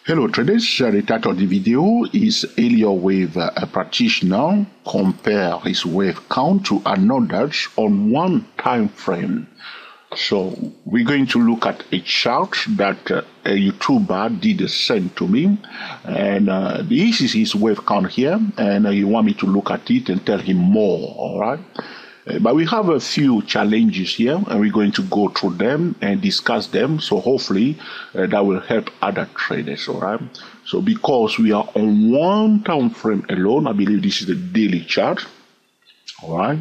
Hello traders, the title of the video is Elliott Wave practitioner compare his wave count to another on one time frame. So we're going to look at a chart that a YouTuber did send to me, and this is his wave count here, and you want me to look at it and tell him more, all right? But we have a few challenges here, and we're going to go through them and discuss them. So hopefully that will help other traders, all right? So because we are on one time frame alone, I believe this is the daily chart, all right?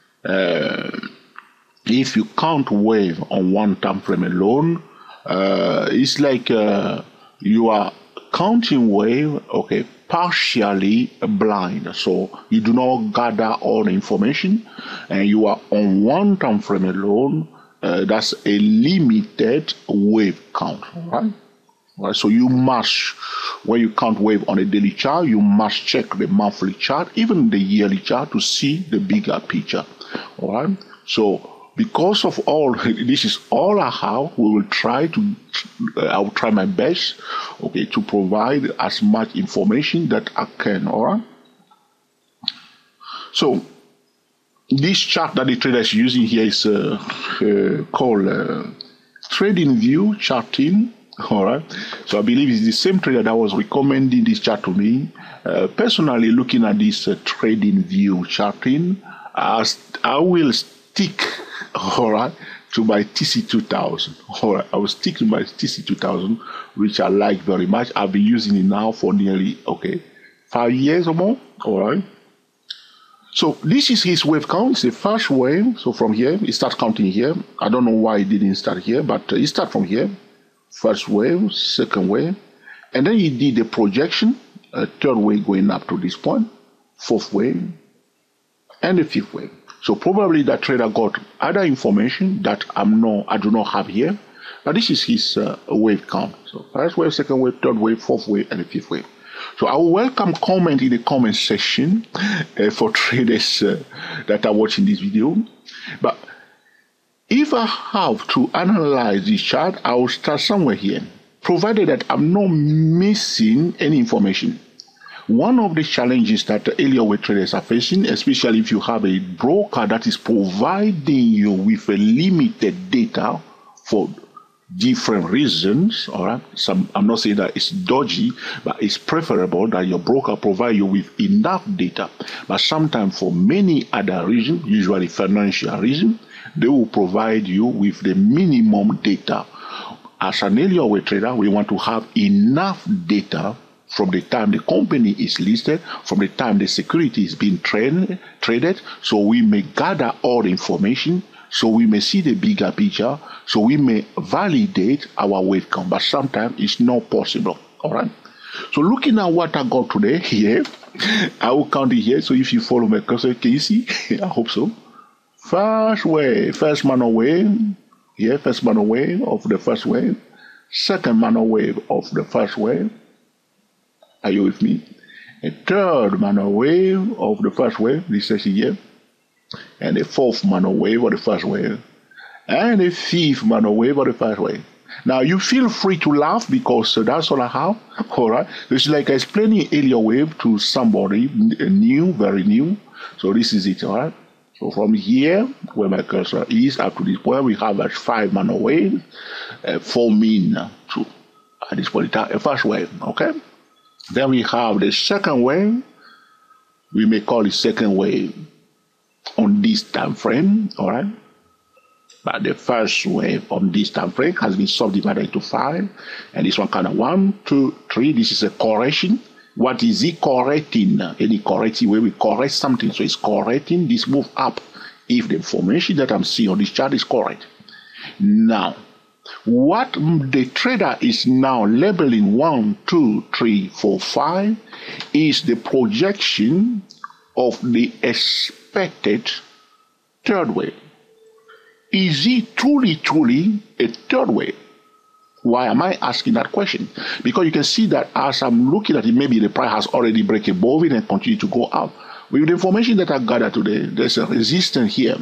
If you count wave on one time frame alone, it's like you are counting wave, okay, partially blind. So you do not gather all the information, and you are on one time frame alone. That's a limited wave count, right? Right, so you must, when you count wave on a daily chart, you must check the monthly chart, even the yearly chart, to see the bigger picture. All right. So because of all this is all I have, we will try to. I will try my best, okay, to provide as much information that I can. All right. So this chart that the trader is using here is called Trading View Charting. All right. So I believe it's the same trader that was recommending this chart to me. Personally, looking at this Trading View Charting, I will stick, all right, to my TC2000. All right, I will stick to my TC2000, which I like very much. I've been using it now for nearly 5 years or more. All right. So this is his wave count. It's the first wave. So from here, he starts counting here. I don't know why he didn't start here, but he starts from here. First wave, second wave, and then he did the projection, third wave going up to this point, fourth wave, and the fifth wave. So probably that trader got other information that I do not have here, but this is his wave count. So first wave, second wave, third wave, fourth wave, and the fifth wave. So I will welcome comment in the comment section for traders that are watching this video. But if I have to analyze this chart, I will start somewhere here, provided that I'm not missing any information. One of the challenges that Elliott Wave traders are facing, especially if you have a broker that is providing you with a limited data for different reasons, all right? I'm not saying that it's dodgy, but it's preferable that your broker provide you with enough data. But sometimes for many other reasons, usually financial reasons, they will provide you with the minimum data. As an Elliott Wave trader, we want to have enough data from the time the company is listed, from the time the security is being traded, so we may gather all the information, so we may see the bigger picture, so we may validate our wave count. But sometimes it's not possible. All right. So looking at what I got today here, I will count it here. So if you follow my cursor, can you see? I hope so. First wave, first minor wave, here, first minor wave of the first wave, second minor wave of the first wave. Are you with me? A third minor wave of the first wave, this is here, and a fourth minor wave of the first wave, and a fifth minor wave of the first wave. Now you feel free to laugh because that's all I have. All right, it's like explaining Elliott Wave to somebody new, very new. So this is it. All right. So from here, where my cursor is, up to this point, we have a 5 minor wave forming to at this point a first wave. Okay. Then we have the second wave. We may call it second wave on this time frame. All right. But the first wave on this time frame has been subdivided into 5, and this one kind of 1, 2, 3. This is a correction. What is it correcting? Any correcting way we correct something, so it's correcting this move up if the information that I'm seeing on this chart is correct. Now, what the trader is now labeling 1, 2, 3, 4, 5 is the projection of the expected third wave. Is it truly a third wave? Why am I asking that question? Because you can see that as I'm looking at it, maybe the price has already break above it and continue to go up. With the information that I gathered today, there's a resistance here.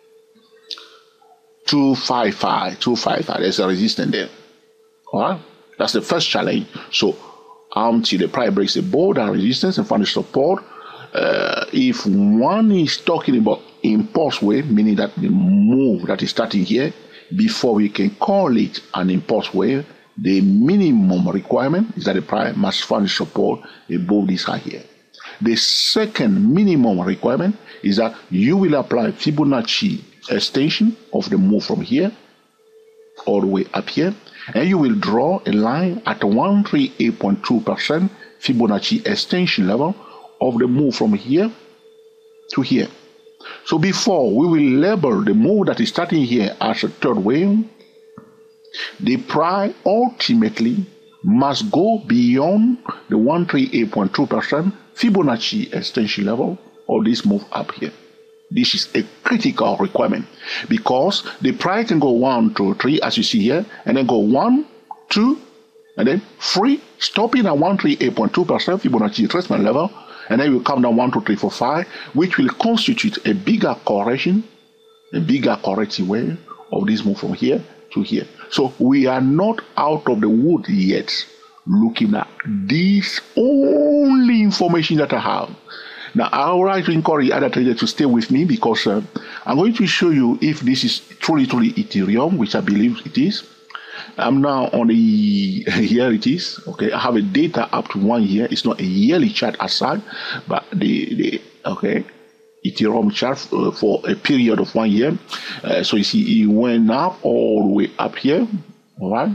255, there's a resistance there. All right? That's the first challenge. So until the price breaks above that resistance and finds support, if one is talking about impulse wave, meaning that the move that is starting here, before we can call it an impulse wave, the minimum requirement is that the price must find support above this high here. The second minimum requirement is that you will apply Fibonacci extension of the move from here all the way up here, and you will draw a line at 138.2% Fibonacci extension level of the move from here to here. So before we will label the move that is starting here as a third wave, the price ultimately must go beyond the 138.2% Fibonacci extension level of this move up here. This is a critical requirement because the price can go 1, 2, 3 as you see here, and then go 1, 2, and then 3, stopping at 138.2% Fibonacci retracement level, and then will come down 1, 2, 3, 4, 5, which will constitute a bigger correction, a bigger corrective wave of this move from here to here. So we are not out of the wood yet looking at this only information that I have. Now, I would like to encourage other traders to stay with me because I'm going to show you if this is truly Ethereum, which I believe it is. I'm now on here it is. Okay, I have a data up to 1 year. It's not a yearly chart aside, but the Ethereum chart for a period of 1 year. So you see, it went up all the way up here. All right,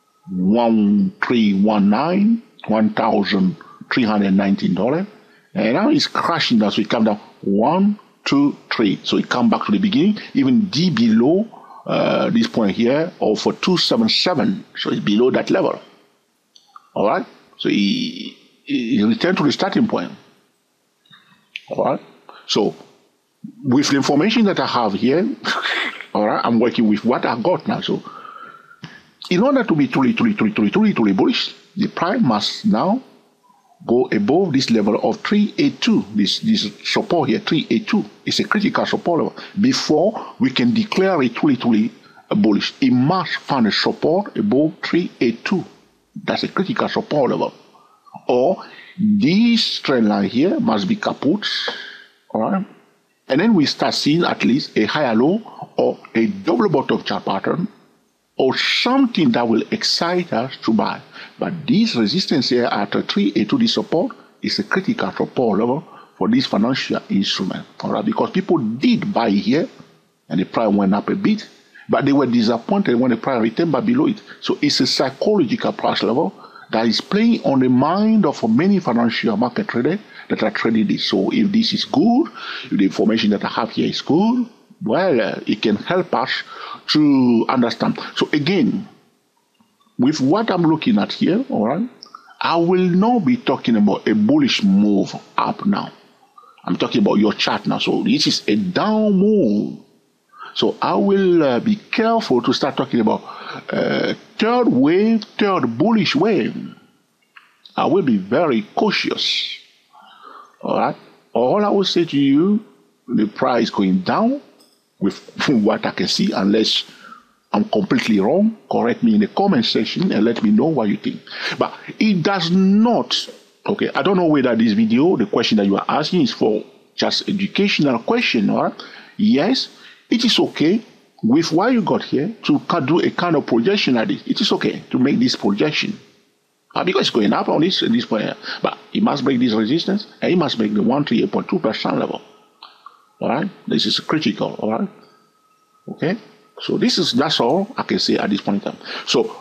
1319, $1,319. And now it's crashing down, so it come down 1, 2, 3. So it come back to the beginning, even D below this point here of 277. So it's below that level. All right. So it returned to the starting point. All right. So with the information that I have here, all right, I'm working with what I got now. So in order to be truly bullish, the price must now go above this level of 382, this support here, 382. It's a critical support level. Before we can declare it truly bullish, it must find a support above 382. That's a critical support level. Or this trend line here must be kaput, all right? And then we start seeing at least a higher low or a double bottom chart pattern or something that will excite us to buy. But this resistance here at 382, this support, is a critical support level for this financial instrument. All right, because people did buy here and the price went up a bit, but they were disappointed when the price returned back below it. So it's a psychological price level that is playing on the mind of many financial market traders that are trading this. So if this is good, if the information that I have here is good, well, it can help us to understand. So again, with what I'm looking at here, all right, I will not be talking about a bullish move up now. I'm talking about your chart now. So this is a down move. So I will be careful to start talking about third wave, third bullish wave. I will be very cautious. All right. All I will say to you, the price going down with what I can see, unless I'm completely wrong. Correct me in the comment section and let me know what you think. But it does not, okay, I don't know whether this video, the question that you are asking is for just educational question, all right? Yes, it is okay with what you got here to do a kind of projection at it. It is okay to make this projection. Because it's going up on this point, but it must break this resistance and it must make the 138.2% level. All right, this is critical. All right, okay. So that's all I can say at this point in time. So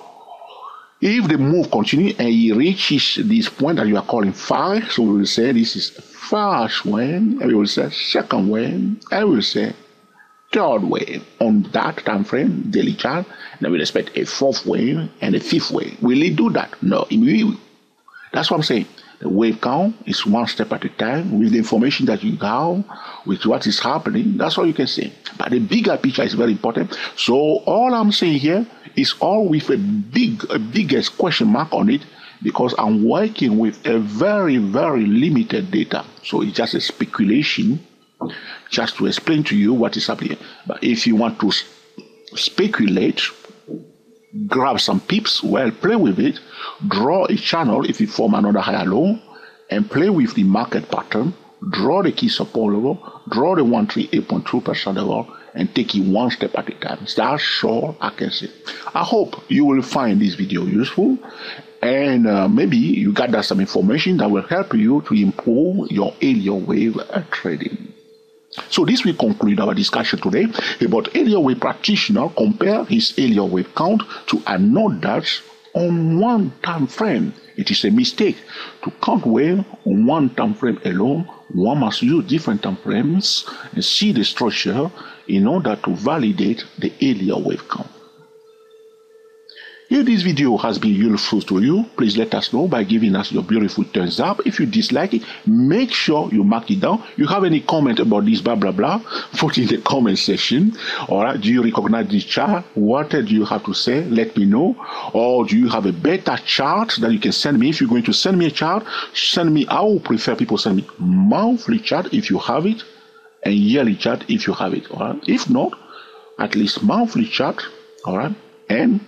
if the move continues and it reaches this point that you are calling 5, so we will say this is first wave, and we will say second wave, and we will say third wave on that time frame, daily chart. Then we'll expect a fourth wave and a fifth wave. Will it do that? No, it will. That's what I'm saying. The wave count is one step at a time with the information that you have, with what is happening. That's all you can say. But the bigger picture is very important. So all I'm saying here is all with a biggest question mark on it, because I'm working with a very limited data. So it's just a speculation, just to explain to you what is happening. But if you want to speculate, grab some pips, well, play with it, draw a channel if you form another higher low, and play with the market pattern, draw the key support level, draw the 138.2% level, and take it one step at a time. That's all I can say. I hope you will find this video useful, and maybe you gather some information that will help you to improve your Elliott wave trading. So this will conclude our discussion today about Elliott wave practitioner compare his Elliott wave count to another on one time frame. It is a mistake to count wave on one time frame alone. One must use different time frames and see the structure in order to validate the Elliott wave count. If this video has been useful to you, please let us know by giving us your beautiful thumbs up. If you dislike it, make sure you mark it down. You have any comment about this blah blah blah, put in the comment section. Alright, do you recognize this chart? What do you have to say? Let me know. Or do you have a better chart that you can send me? If you're going to send me a chart, send me. I will prefer people send me monthly chart if you have it, and yearly chart if you have it. Alright, if not, at least monthly chart. Alright, and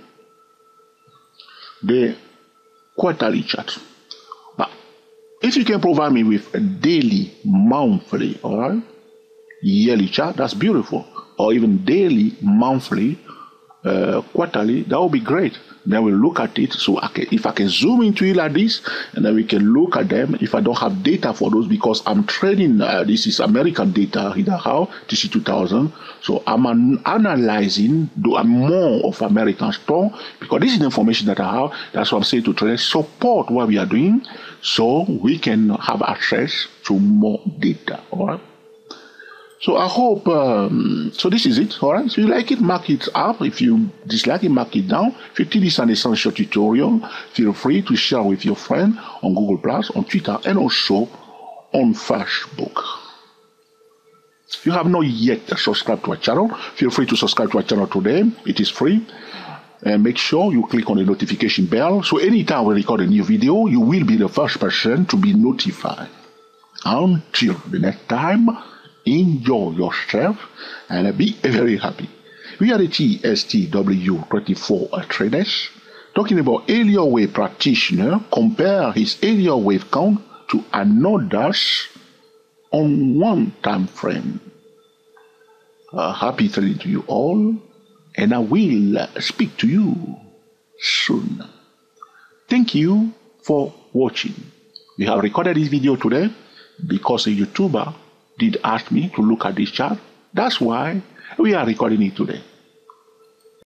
the quarterly chart. But if you can provide me with a daily, monthly, alright, yearly chart, that's beautiful. Or even daily, monthly, quarterly, that would be great. Then we'll look at it. So if I can zoom into it like this, and then we can look at them. If I don't have data for those, because I'm trading, this is American data, TC 2000. So I'm analyzing more of American stock, because this is the information that I have. That's what I'm saying to traders, support what we are doing so we can have access to more data. All right. So I hope, so this is it, alright? So you like it, mark it up. If you dislike it, mark it down. If you think this is an essential tutorial, feel free to share with your friend on Google+, on Twitter, and also on Facebook. If you have not yet subscribed to our channel, feel free to subscribe to our channel today. It is free. And make sure you click on the notification bell, so anytime we record a new video, you will be the first person to be notified. Until the next time, enjoy yourself and be very happy. We are the TSTW24 traders talking about Elliott wave practitioner compare his Elliott wave count to another's on one time frame. Happy trading to you all, and I will speak to you soon. Thank you for watching. We have recorded this video today because a YouTuber did ask me to look at this chart. That's why we are recording it today.